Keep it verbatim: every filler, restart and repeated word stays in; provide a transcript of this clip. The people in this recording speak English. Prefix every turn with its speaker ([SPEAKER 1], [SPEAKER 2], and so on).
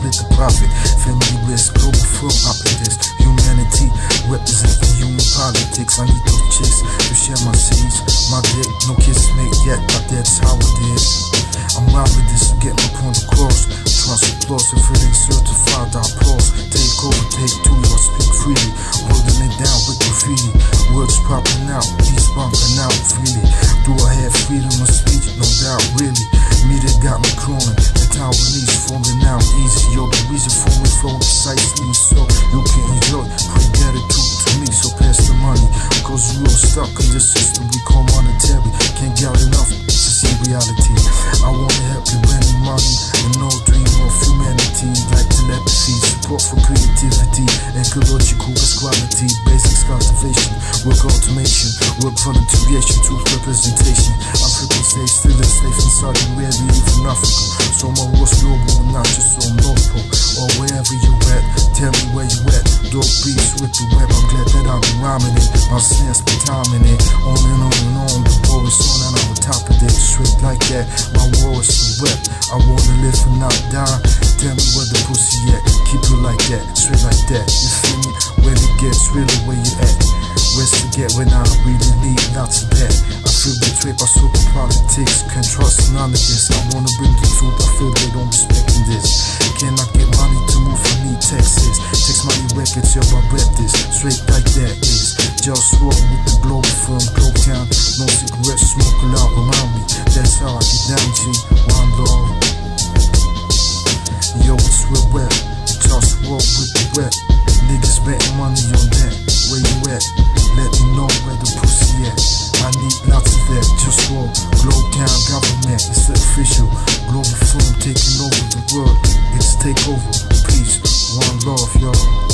[SPEAKER 1] split the profit. Family risk, global firm operatives. Humanity, representing human politics. I need those chicks to share my seeds. My dick, no kisses made yet, but that's how it is. I'm wild with this to get my point across. Trust applause if it ain't certified, I pause. Take over, take two, I speak freely. Holding it down with graffiti. Words popping out, beats bumping out freely. Do I have freedom of speech? No doubt, really. Media got me crawling, the Taiwanese falling out easy. Yo, the reason for me flow precisely so you can enjoy. Pray gratitude to me, so pass the money. Cause we all stuck in this system we call monetary. Can't get enough to see reality. I wanna help you bring money and no dream of humanity. Like telepathy, support for creativity, ecological equality, basics cultivation, work automation, work volunteeration, truth representation. African states still enslaved in Saudi Arabia, even Africa. So my war's global, not just on North Pole or wherever you at. Tell me where you at. Dope beats with the web. I'm glad that I've been rhyming it. My sense been timing it. On and on and on. The war is on and I'm on top of it. Straight like that. My war is so wet. I wanna live and not die. Tell me where the pussy at. Keep it like that. Straight like that. You feel me? When it gets really where you at. Where's to get when I really need lots of that. I feel betrayed by super politics. Can't trust none of this. I wanna bring the truth. I feel they don't respect this. Cannot get money to move. I need taxes. Text money records. Yo, I rep this. Straight like that is. Just walk with the global firm. Globe count. No cigarettes smoke loud around me. That's how I get down, G. One love. Yo, it's real wet. Just walk with the wet. Niggas betting money on that. Where you at? Let me know where the pussy at. I need lots of that. Just walk. Globe town government. It's official. Global firm taking over the world. It's takeover. Peace. One love, y'all.